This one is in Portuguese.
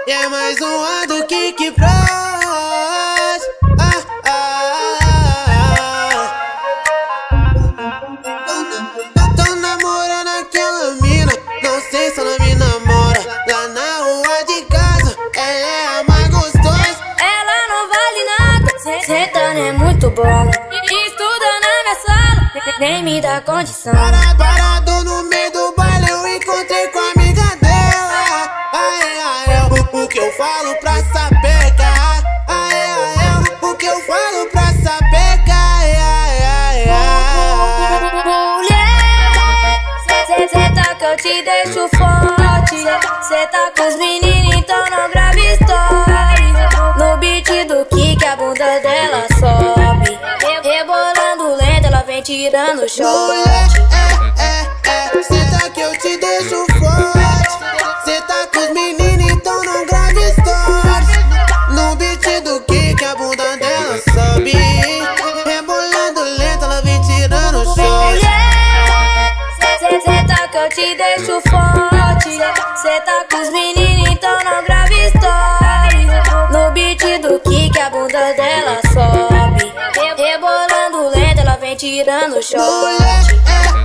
E é mais uma do Kik Bros. Tô namorando aquela mina, não sei se ela me namora. Lá na rua de casa, ela é a mais gostosa. Ela não vale nada, sentando é muito bom. Estuda na minha sala, nem me dá condição. Parado no meio do baile, eu encontrei com a amiga dela. O que eu falo pra sapeca? O que eu falo pra sapeca? Mulher, cê tá que eu te deixo forte. Cê tá com os meninos, então não grave story. No beat do Kik, a bunda dela sobe. Rebolando lento, ela vem tirando shot. Mulher, cê tá que eu te deixo forte. Cê tá com os meninos, então não grave stories. No beat do Kik, a bunda dela sobe. Rebolando lento, ela vem tirando shot. Mulher, cê tá que eu te deixo forte. Cê tá com os meninos, então não grave story. No beat do Kik, a bunda dela sobe. Rebolando lento, ela vem tirando shot. Mulher,